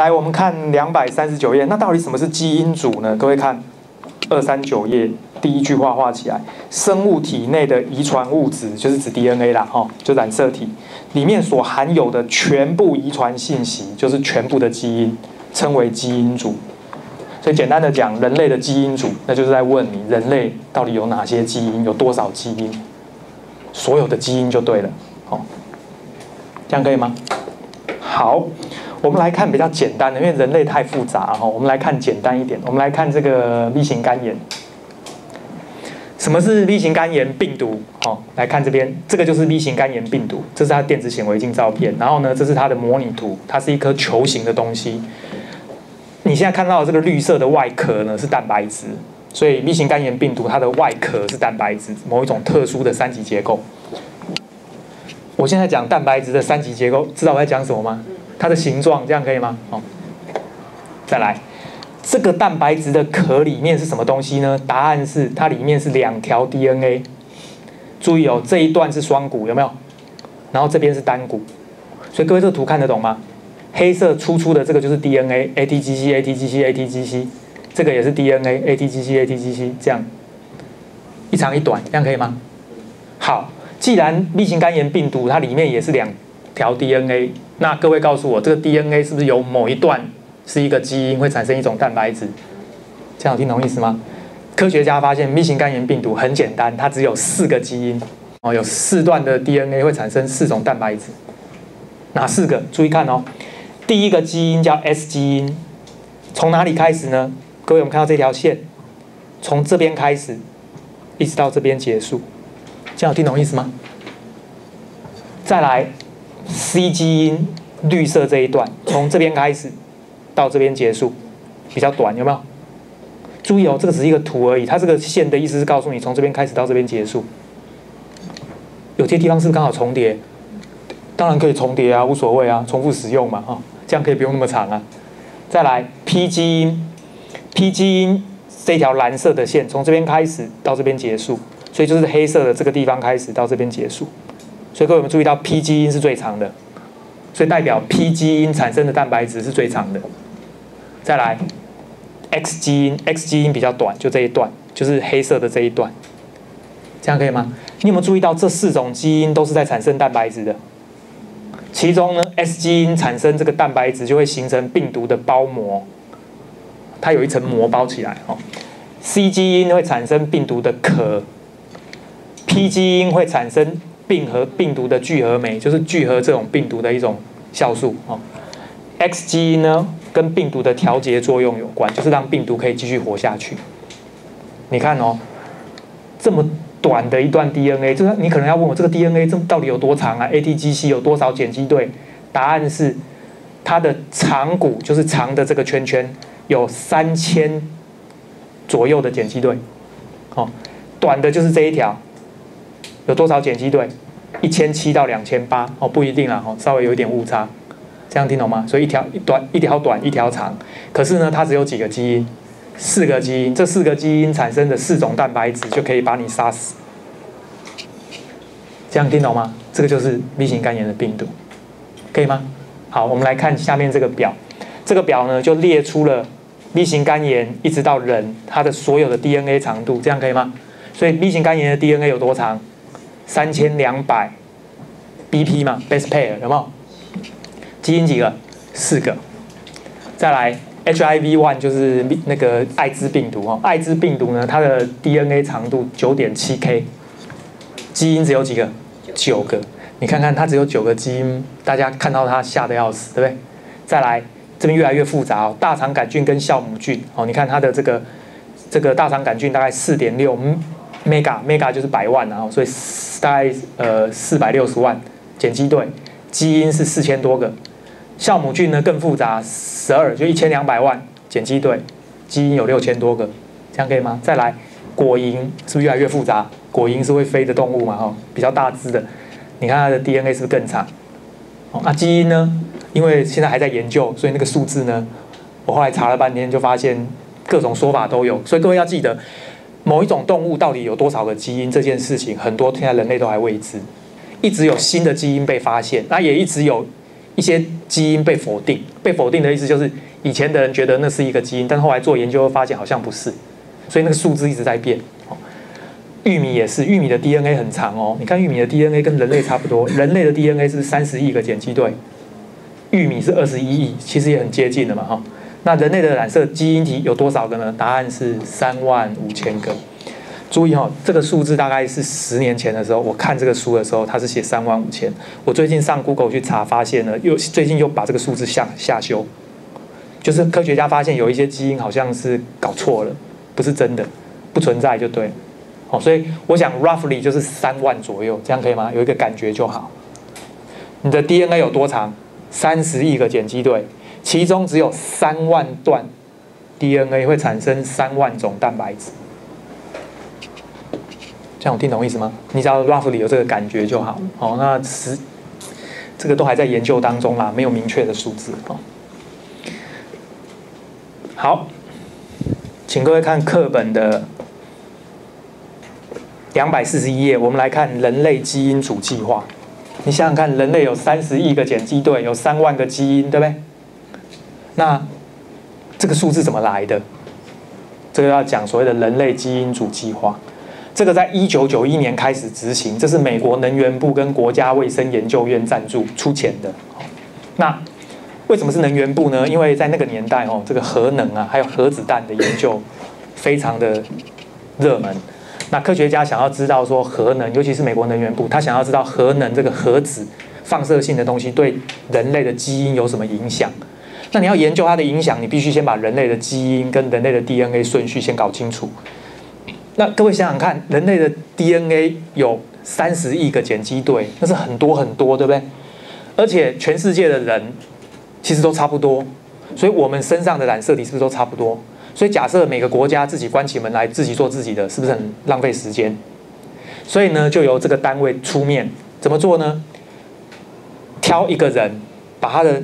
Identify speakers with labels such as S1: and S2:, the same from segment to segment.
S1: 来，我们看239页，那到底什么是基因组呢？各位看239页第一句话画起来，生物体内的遗传物质就是指 DNA 啦，就染色体里面所含有的全部遗传信息，就是全部的基因，称为基因组。所以简单的讲，人类的基因组，那就是在问你人类到底有哪些基因，有多少基因，所有的基因就对了，这样可以吗？好，我们来看比较简单的，因为人类太复杂我们来看简单一点，我们来看这个 V 型肝炎。什么是 V 型肝炎病毒？来看这边，这个就是 V 型肝炎病毒，这是它的电子显微镜照片。然后呢，这是它的模拟图，它是一颗球形的东西。你现在看到的这个绿色的外壳呢是蛋白质，所以 V 型肝炎病毒它的外壳是蛋白质，某一种特殊的三级结构。我现在讲蛋白质的三级结构，知道我在讲什么吗？它的形状，这样可以吗？再来，这个蛋白质的壳里面是什么东西呢？答案是它里面是2条 DNA。注意这一段是双股，有没有？然后这边是单股，所以各位这个图看得懂吗？黑色粗粗的这个就是 DNA，ATGC，ATGC，ATGC， 这个也是 DNA，ATGC，ATGC， 这样一长一短，这样可以吗？好，既然 V 型肝炎病毒它里面也是2条 DNA， 那各位告诉我，这个 DNA 是不是有某一段是一个基因会产生一种蛋白质？这样有听懂意思吗？科学家发现 V 型肝炎病毒很简单，它只有4个基因，有4段的 DNA 会产生4种蛋白质。哪4个？注意看第一个基因叫 S 基因，从哪里开始呢？各位，我们看到这条线，从这边开始，一直到这边结束，这样有听懂意思吗？再来 C 基因，绿色这一段，从这边开始到这边结束，比较短，有没有？注意这个只是一个图而已，它这个线的意思是告诉你从这边开始到这边结束。有些地方是不是刚好重叠？当然可以重叠啊，无所谓啊，重复使用嘛这样可以不用那么长啊。再来 P 基因 ，P 基因这条蓝色的线从这边开始到这边结束，所以就是黑色的这个地方开始到这边结束。所以各位有没有注意到 P 基因是最长的，所以代表 P 基因产生的蛋白质是最长的。再来 X 基因 ，X 基因比较短，就这一段，就是黑色的这一段，这样可以吗？你有没有注意到这4种基因都是在产生蛋白质的？其中呢 ，S 基因产生这个蛋白质就会形成病毒的包膜，它有一层膜包起来C 基因会产生病毒的壳 ，P 基因会产生病毒的聚合酶，就是聚合这种病毒的一种酵素X 基因呢，跟病毒的调节作用有关，就是让病毒可以继续活下去。你看这么短的一段 DNA， 就是你可能要问我这个 DNA 这到底有多长啊 ？ATGC 有多少碱基对？答案是它的长骨，就是长的这个圈圈有3000左右的碱基对，短的就是这一条，有多少碱基对？1700到2800不一定啦稍微有一点误差，这样听懂吗？所以一条短一条长，可是呢它只有几个基因？4个基因，这4个基因产生的4种蛋白质就可以把你杀死，这样听懂吗？这个就是 V 型肝炎的病毒，可以吗？好，我们来看下面这个表，这个表呢就列出了 V 型肝炎一直到人它的所有的 DNA 长度，这样可以吗？所以 V 型肝炎的 DNA 有多长？3200 BP 嘛 ，base pair 有没有？基因几个？4个。再来。HIV-1 就是那个艾滋病毒艾滋病毒呢，它的 DNA 长度 9.7K， 基因只有几个？9个。你看看它只有9个基因，大家看到它吓得要死，对不对？再来，这边越来越复杂大肠杆菌跟酵母菌你看它的这个大肠杆菌大概4.6 mega 就是100万所以大概460万碱基对，基因是4000多个。酵母菌呢更复杂，12就1200万碱基对，基因有6000多个，这样可以吗？再来，果蝇是不是越来越复杂？果蝇是会飞的动物嘛，比较大只的，你看它的 DNA 是不是更长？基因呢？因为现在还在研究，所以那个数字呢，我后来查了半天就发现各种说法都有，所以各位要记得，某一种动物到底有多少个基因这件事情，很多现在人类都还未知，一直有新的基因被发现，那也一直有一些基因被否定。被否定的意思就是以前的人觉得那是一个基因，但后来做研究发现好像不是，所以那个数字一直在变。玉米也是，玉米的 DNA 很长哦。你看玉米的 DNA 跟人类差不多，人类的 DNA 是30亿个碱基对，玉米是21亿，其实也很接近的嘛哈。那人类的染色基因体有多少个呢？答案是35000个。注意哈，这个数字大概是10年前的时候，我看这个书的时候，它是写35000。我最近上 Google 去查，发现了最近又把这个数字下修，就是科学家发现有一些基因好像是搞错了，不是真的，不存在就对了。所以我想 roughly 就是3万左右，这样可以吗？有一个感觉就好。你的 DNA 有多长？30亿个碱基对，其中只有3万段 DNA 会产生3万种蛋白质。这样我听懂意思吗？你只要 roughly 有这个感觉就好。那这个都还在研究当中啦，没有明确的数字。好，请各位看课本的241页，我们来看人类基因组计划。你想想看，人类有30亿个碱基对，有3万个基因，对不对？那这个数字怎么来的？这个要讲所谓的人类基因组计划。这个在1991年开始执行，这是美国能源部跟国家卫生研究院赞助出钱的。那为什么是能源部呢？因为在那个年代这个核能啊，还有核子弹的研究非常的热门。那科学家想要知道说核能，尤其是美国能源部，他想要知道核能这个核子放射性的东西对人类的基因有什么影响。那你要研究它的影响，你必须先把人类的基因跟人类的 DNA 顺序先搞清楚。那各位想想看，人类的 DNA 有30亿个碱基对，那是很多很多，对不对？而且全世界的人其实都差不多，所以我们身上的染色体是不是都差不多？所以假设每个国家自己关起门来自己做自己的，是不是很浪费时间？所以呢，就由这个单位出面，怎么做呢？挑一个人，把他的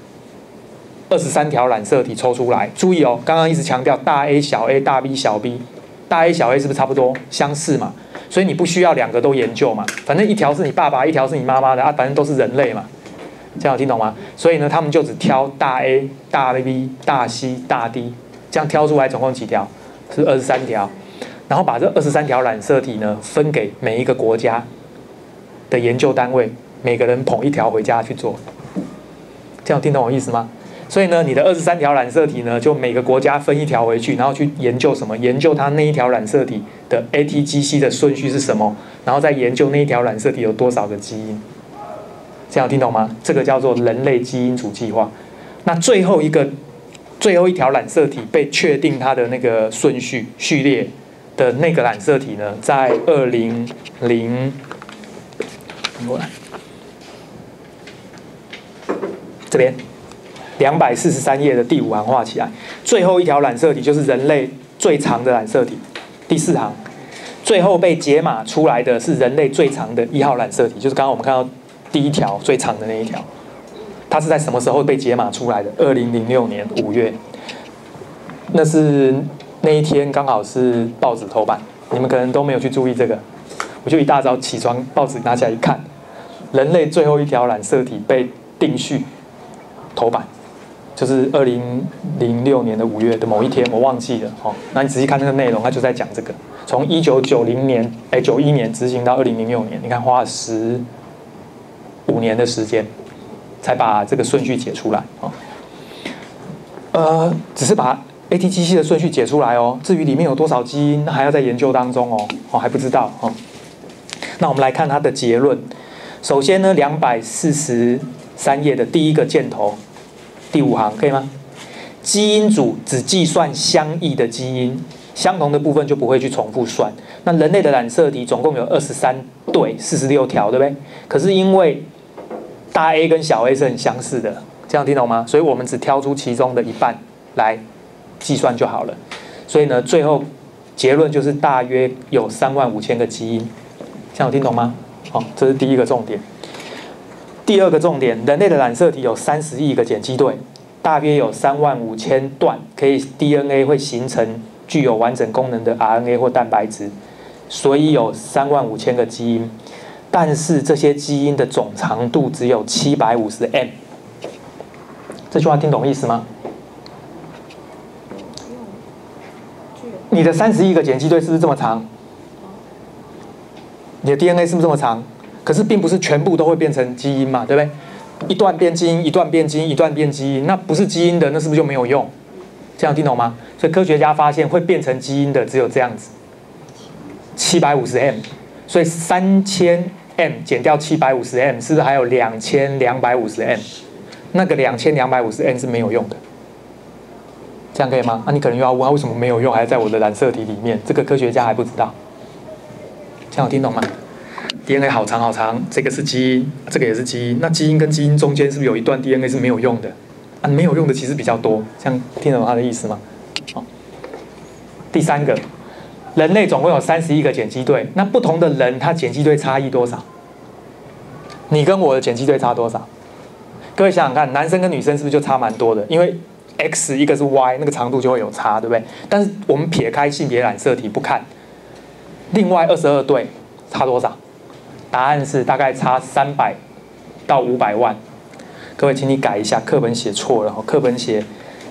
S1: 23条染色体抽出来。注意哦，刚刚一直强调大 A 小 a 大 B 小 b， 大 A 小 a 是不是差不多相似嘛？所以你不需要2个都研究嘛，反正一条是你爸爸，一条是你妈妈的啊，反正都是人类嘛。这样有听懂吗？所以呢，他们就只挑大 A、大 B、大 C、大 D。这样挑出来总共几条？是23条，然后把这23条染色体呢分给每一个国家的研究单位，每个人捧1条回家去做。这样听懂我意思吗？所以呢，你的23条染色体呢，就每个国家分1条回去，然后去研究什么？研究它那一条染色体的 ATGC 的顺序是什么，然后再研究那一条染色体有多少个基因。这样听懂吗？这个叫做人类基因组计划。那最后一条染色体被确定它的那个顺序序列的那个染色体呢，在这边243页的第5行画起来，最后一条染色体就是人类最长的染色体，第4行，最后被解码出来的是人类最长的1号染色体，就是刚刚我们看到第1条最长的那一条。它是在什么时候被解码出来的？2006年5月，那是那一天刚好是报纸头版，你们可能都没有去注意这个。我就一大早起床，报纸拿起来一看，人类最后一条染色体被定序头版，就是2006年的5月的某一天，我忘记了那你仔细看那个内容，它就在讲这个，从1991年执行到2006年，你看花了15年的时间。才把这个顺序解出来只是把 ATGC 的顺序解出来至于里面有多少基因，那还要在研究当中还不知道那我们来看它的结论。首先呢，243页的第一个箭头，第5行可以吗？基因组只计算相异的基因，相同的部分就不会去重复算。那人类的染色体总共有23对，46条，对不对？可是因为大 A 跟小 a 是很相似的，这样听懂吗？所以我们只挑出其中的一半来计算就好了。所以呢，最后结论就是大约有35000个基因，这样有听懂吗？这是第一个重点。第二个重点，人类的染色体有30亿个碱基对，大约有35000段可以 DNA 会形成具有完整功能的 RNA 或蛋白质，所以有35000个基因。但是这些基因的总长度只有750 M， 这句话听懂意思吗？你的31个碱基对是不是这么长？你的 DNA 是不是这么长？可是并不是全部都会变成基因嘛，对不对？一段变基因，一段变基因，一段变基因，那不是基因的，那是不是就没有用？这样听懂吗？所以科学家发现会变成基因的只有这样子，750M，所以3000M 减掉750M， 是不是还有2250M？ 那个2250M 是没有用的。这样可以吗？那你可能又要问，为什么没有用，还在我的染色体里面？这个科学家还不知道。这样有听懂吗？DNA 好长好长，这个是基因，这个也是基因。那基因跟基因中间是不是有一段 DNA 是没有用的？啊，没有用的其实比较多。这样听懂他的意思吗？好，第三个，人类总共有31个碱基对，那不同的人他碱基对差异多少？你跟我的碱基对差多少？各位想想看，男生跟女生是不是就差蛮多的？因为 X 一个是 Y， 那个长度就会有差，对不对？但是我们撇开性别染色体不看，另外22对差多少？答案是大概差300到500万。各位，请你改一下，课本写错了，课本写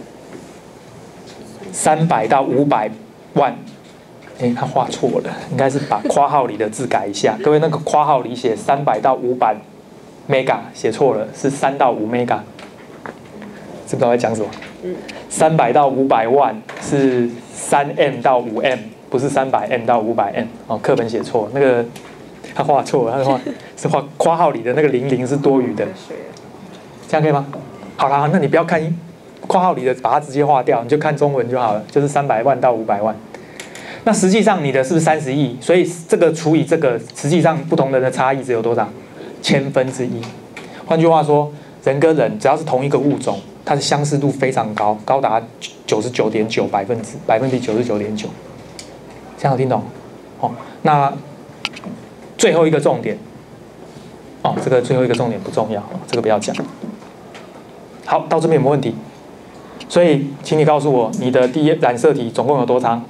S1: 300到500万，他画错了，应该是把括号里的字改一下。各位，那个括号里写300到500 mega 写错了，是3到5 mega， 知不知道在讲什么？300到500万是3M 到5M， 不是300M 到500M。课本写错，那个他画错了，是画括号里的那个00是多余的，这样可以吗？好啦，那你不要看括号里的，把它直接划掉，你就看中文就好了，就是300万到500万。那实际上你的是不是30亿？所以这个除以这个，实际上不同人的差异只有多少？1/1000。换句话说，人跟人只要是同一个物种，它的相似度非常高，高达99.9%，百分比99.9%。这样有听懂？那最后一个重点，这个最后一个重点不重要，这个不要讲。好，到这边有没有问题？所以，请你告诉我，你的第一染色体总共有多长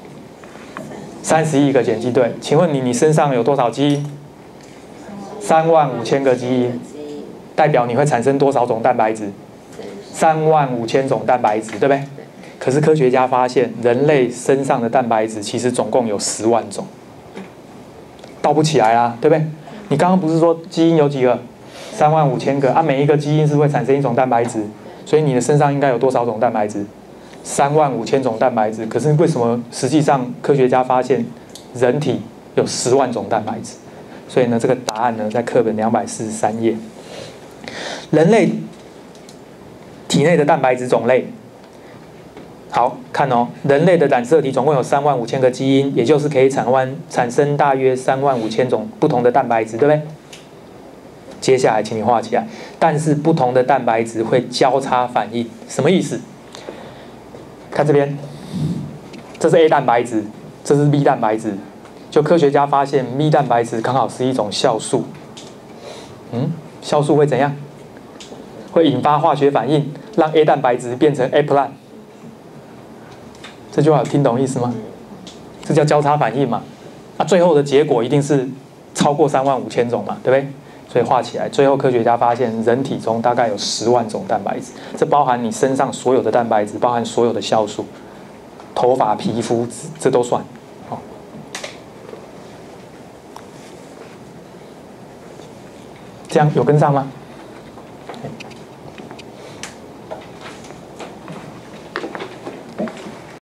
S1: ？30亿个碱基对。请问你身上有多少基因？35000个基因，代表你会产生多少种蛋白质？35000种蛋白质，对不对？可是科学家发现，人类身上的蛋白质其实总共有10万种，倒不起来啦，对不对？你刚刚不是说基因有几个？35000个啊，每一个基因是会产生一种蛋白质，所以你的身上应该有多少种蛋白质？35000种蛋白质。可是为什么实际上科学家发现人体有10万种蛋白质？所以呢，这个答案呢在课本243页。人类体内的蛋白质种类，好看哦，人类的染色体总共有35000个基因，也就是可以产生大约35000种不同的蛋白质，对不对？接下来请你画起来。但是不同的蛋白质会交叉反应，什么意思？看这边，这是 A 蛋白质，这是 B 蛋白质。就科学家发现 B 蛋白质刚好是一种酵素。酵素会怎样？会引发化学反应，让 A 蛋白质变成 A plan。这句话有听懂意思吗？这叫交叉反应嘛？最后的结果一定是超过35000种嘛，对不对？所以画起来，最后科学家发现人体中大概有10万种蛋白质，这包含你身上所有的蛋白质，包含所有的酵素，头发、皮肤，这都算。这样有跟上吗？